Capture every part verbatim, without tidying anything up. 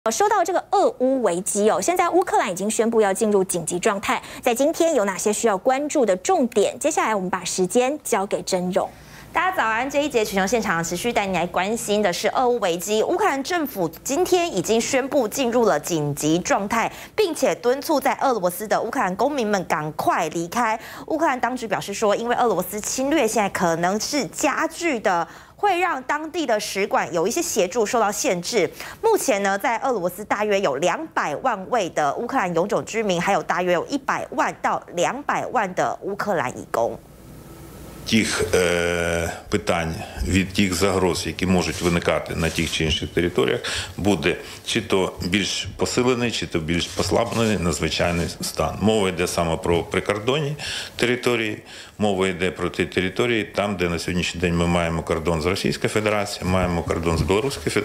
说到这个俄乌危机哦，现在乌克兰已经宣布要进入紧急状态。在今天有哪些需要关注的重点？接下来我们把时间交给真荣。 大家早安！这一节全球现场持续带你来关心的是俄乌危机。乌克兰政府今天已经宣布进入了紧急状态，并且敦促在俄罗斯的乌克兰公民们赶快离开。乌克兰当局表示说，因为俄罗斯侵略现在可能是加剧的。 会让当地的使馆有一些协助受到限制。目前呢，在俄罗斯大约有两百万位的乌克兰永久居民，还有大约有一百万到两百万的乌克兰移工。 Тих е, питань від тих загроз, які можуть виникати на тих чи інших територіях, буде чи то більш посилений, чи то більш послаблений надзвичайний стан. Мова йде саме про прикордонні території, мова йде про ті території, там, де на сьогоднішній день ми маємо кордон з Російською Федерацією, маємо кордон з Білоруською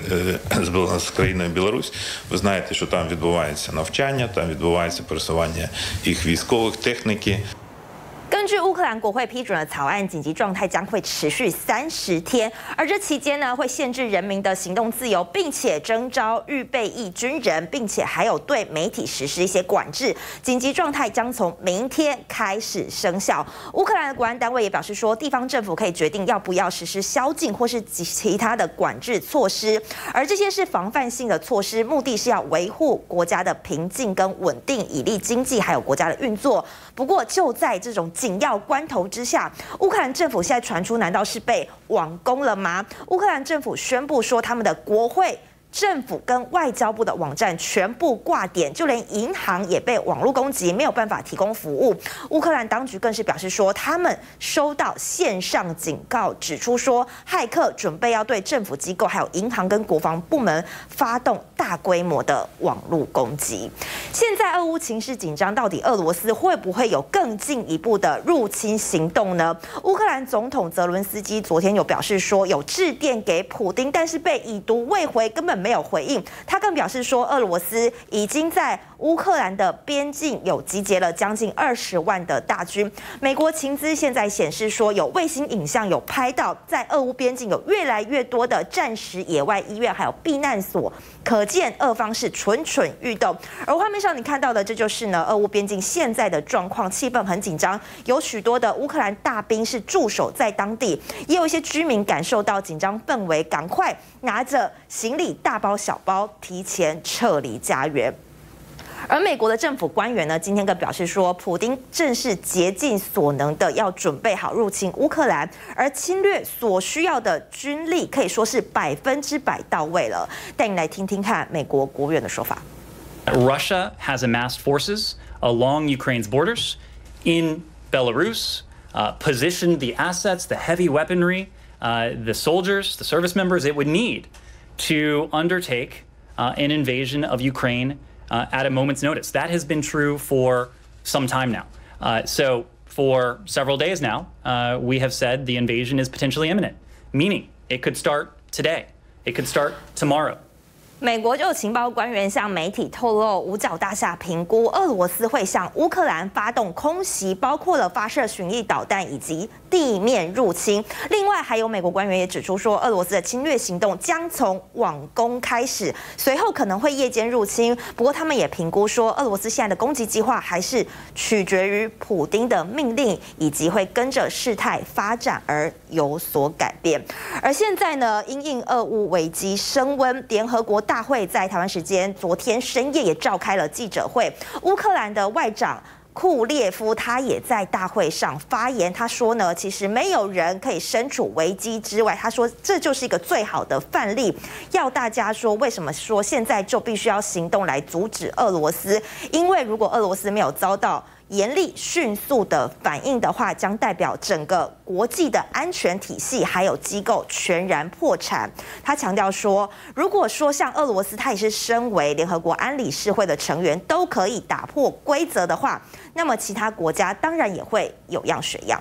з країною Білорусь. Ви знаєте, що там відбувається навчання, там відбувається пересування їх військових техніки. 根据乌克兰国会批准的草案，紧急状态将会持续三十天，而这期间呢，会限制人民的行动自由，并且征召预备役军人，并且还有对媒体实施一些管制。紧急状态将从明天开始生效。乌克兰的国安单位也表示说，地方政府可以决定要不要实施宵禁或是其他的管制措施，而这些是防范性的措施，目的是要维护国家的平静跟稳定，以利经济还有国家的运作。不过就在这种 紧要关头之下，乌克兰政府现在传出，难道是被网攻了吗？乌克兰政府宣布说，他们的国会、政府跟外交部的网站全部挂点，就连银行也被网络攻击，没有办法提供服务。乌克兰当局更是表示说，他们收到线上警告，指出说，骇客准备要对政府机构、还有银行跟国防部门发动大规模的网络攻击。现在俄乌情势紧张，到底俄罗斯会不会有更进一步的入侵行动呢？乌克兰总统泽伦斯基昨天有表示说，有致电给普丁，但是被已读未回，根本没有回应。他更表示说，俄罗斯已经在乌克兰的边境有集结了将近二十万的大军。美国情资现在显示说，有卫星影像有拍到，在俄乌边境有越来越多的战时野外医院还有避难所，可见俄方是蠢蠢欲动。而画面上你看到的，这就是呢俄乌边境现在的状况，气氛很紧张，有许多的乌克兰大兵是驻守在当地，也有一些居民感受到紧张氛围，赶快拿着行李大包小包提前撤离家园。 而美国的政府官员呢，今天更表示说，普丁正是竭尽所能的要准备好入侵乌克兰，而侵略所需要的军力可以说是百分之百到位了。带你来听听看美国国务院的说法。 Russia has amassed forces along Ukraine's borders in Belarus, uh, positioned the assets, the heavy weaponry, uh, the soldiers, the service members it would need to undertake uh, an invasion of Ukraine uh, at a moment's notice. That has been true for some time now. Uh, so for several days now, uh, we have said the invasion is potentially imminent, meaning it could start today, it could start tomorrow. 美国就有情报官员向媒体透露，五角大厦评估俄罗斯会向乌克兰发动空袭，包括了发射巡弋导弹以及地面入侵。另外，还有美国官员也指出说，俄罗斯的侵略行动将从网攻开始，随后可能会夜间入侵。不过，他们也评估说，俄罗斯现在的攻击计划还是取决于普丁的命令，以及会跟着事态发展而有所改变。而现在呢，因应俄乌危机升温，联合国 大会在台湾时间昨天深夜也召开了记者会，乌克兰的外长 库列夫他也在大会上发言，他说呢，其实没有人可以身处危机之外。他说这就是一个最好的范例，要大家说为什么说现在就必须要行动来阻止俄罗斯？因为如果俄罗斯没有遭到 严厉、迅速的反应的话，将代表整个国际的安全体系还有机构全然破产。他强调说，如果说像俄罗斯，他也是身为联合国安理事会的成员，都可以打破规则的话，那么其他国家当然也会有样学样。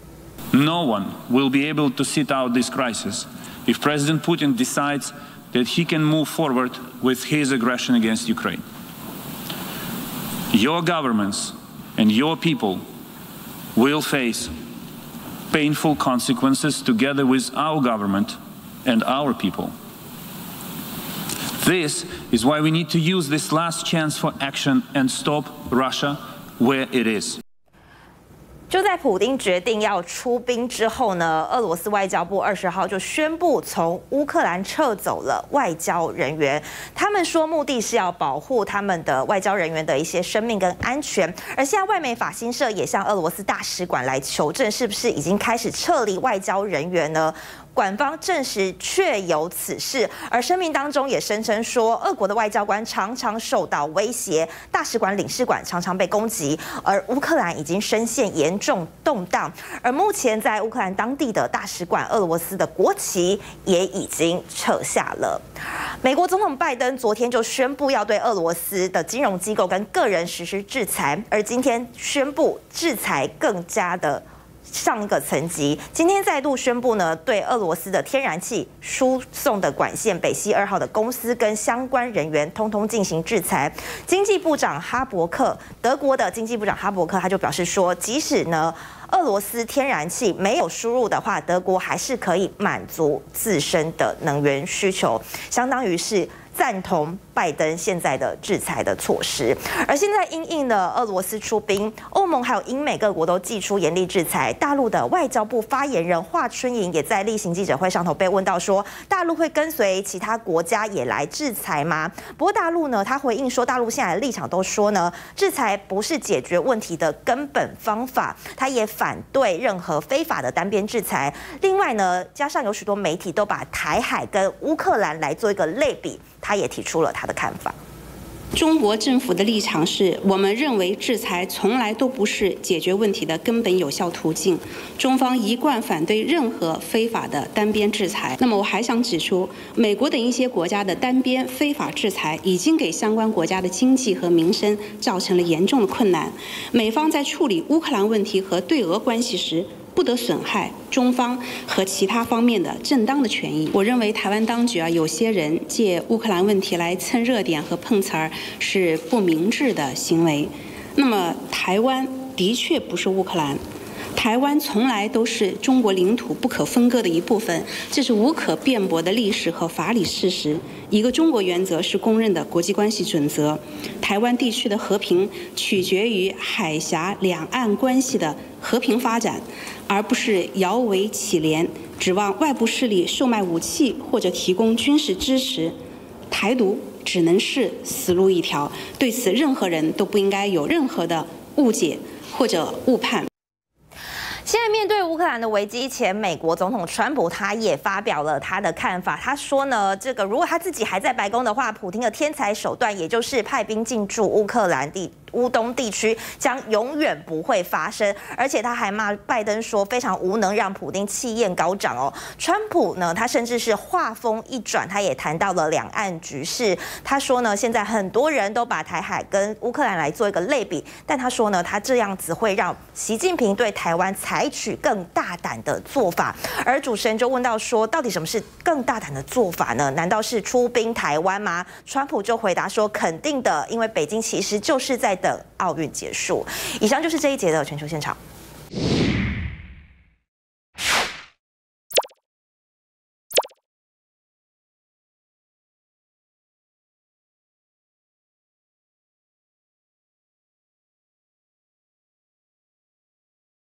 No one will be able to sit out this crisis if President Putin decides that he can move forward with his aggression against Ukraine. Your governments and your people will face painful consequences together with our government and our people. This is why we need to use this last chance for action and stop Russia where it is. 就在普丁决定要出兵之后呢，俄罗斯外交部二十号就宣布从乌克兰撤走了外交人员。他们说目的是要保护他们的外交人员的一些生命跟安全。而现在外媒法新社也向俄罗斯大使馆来求证，是不是已经开始撤离外交人员呢？官方证实确有此事，而声明当中也声称说，俄国的外交官常常受到威胁，大使馆、领事馆常常被攻击，而乌克兰已经深陷严重动荡。而目前在乌克兰当地的大使馆，俄罗斯的国旗也已经撤下了。美国总统拜登昨天就宣布要对俄罗斯的金融机构跟个人实施制裁，而今天宣布制裁更加的上一个层级，今天再度宣布呢，对俄罗斯的天然气输送的管线北溪二号的公司跟相关人员，通通进行制裁。经济部长哈伯克，德国的经济部长哈伯克，他就表示说，即使呢俄罗斯天然气没有输入的话，德国还是可以满足自身的能源需求，相当于是赞同拜登现在的制裁的措施。而现在因应了俄罗斯出兵，欧盟还有英美各国都祭出严厉制裁。大陆的外交部发言人华春莹也在例行记者会上头被问到说，大陆会跟随其他国家也来制裁吗？不过大陆呢，他回应说，大陆现在的立场都说呢，制裁不是解决问题的根本方法，他也反对任何非法的单边制裁。另外呢，加上有许多媒体都把台海跟乌克兰来做一个类比，他也提出了他的看法。 中国政府的立场是，我们认为制裁从来都不是解决问题的根本有效途径。中方一贯反对任何非法的单边制裁。那么我还想指出，美国等一些国家的单边非法制裁已经给相关国家的经济和民生造成了严重的困难。美方在处理乌克兰问题和对俄关系时，不得损害中方和其他方面的正当的权益。我认为台湾当局啊，有些人借乌克兰问题来蹭热点和碰瓷儿是不明智的行为。那么台湾的确不是乌克兰，台湾从来都是中国领土不可分割的一部分，这是无可辩驳的历史和法理事实。一个中国原则是公认的国际关系准则。台湾地区的和平取决于海峡两岸关系的和平发展，而不是摇尾乞怜，指望外部势力售卖武器或者提供军事支持。台独只能是死路一条，对此任何人都不应该有任何的误解或者误判。 现在面对乌克兰的危机，前美国总统川普他也发表了他的看法。他说呢，这个如果他自己还在白宫的话，普丁的天才手段，也就是派兵进驻乌克兰地乌东地区，将永远不会发生。而且他还骂拜登说非常无能，让普丁气焰高涨哦。川普呢，他甚至是话锋一转，他也谈到了两岸局势。他说呢，现在很多人都把台海跟乌克兰来做一个类比，但他说呢，他这样子会让习近平对台湾采取更大胆的做法。而主持人就问到说，到底什么是更大胆的做法呢？难道是出兵台湾吗？川普就回答说，肯定的，因为北京其实就是在等奥运结束。以上就是这一节的全球现场。